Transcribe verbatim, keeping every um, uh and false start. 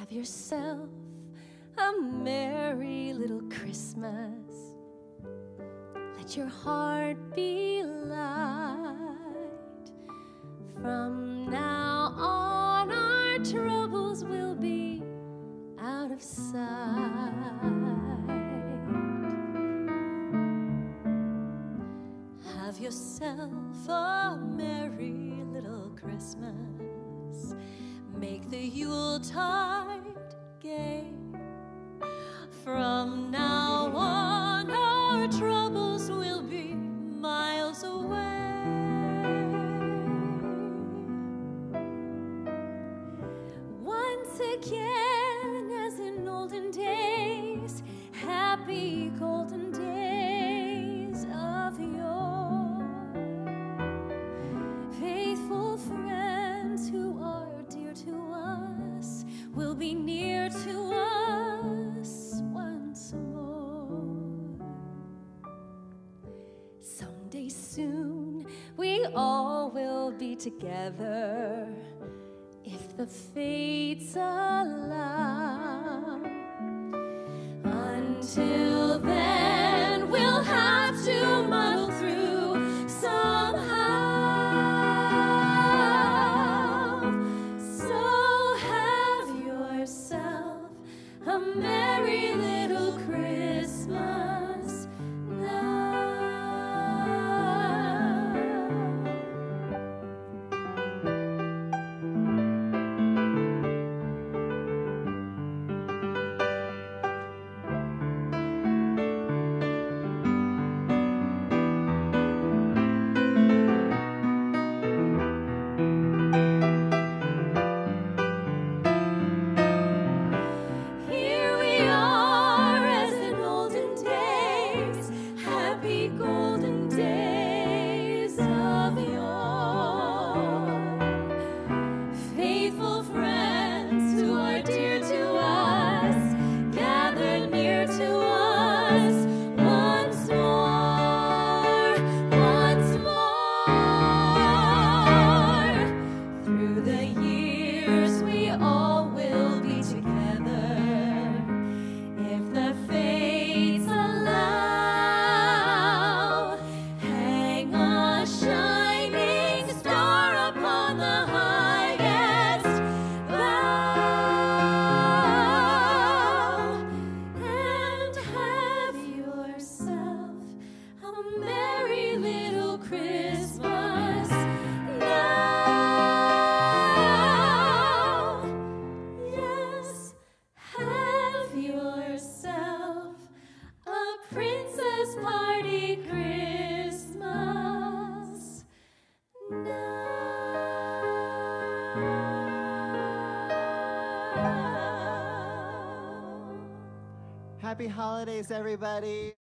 Have yourself a merry little Christmas. Let your heart be light. From now on, our troubles will be out of sight. Have yourself a merry little Christmas. Make the Yuletide gay. From now on, our troubles will be miles away. Once again, as in olden days, happy golden days of yore. Faithful friends who are dear to us will be near to us once more. Someday soon we all will be together, if the fates allow. Until then, we'll have to muddle through somehow. So have yourself a merry little Christmas now. Here we are as in olden days, happy golden days of yore. Faithful friends who are dear to us, gather near to us once more, once more. Through the years we all will be together, if the fates allow. Hang a shining star upon the highest bough, and have yourself a merry little Christmas now. Yes, have yourself a princess party Christmas now. Happy holidays, everybody.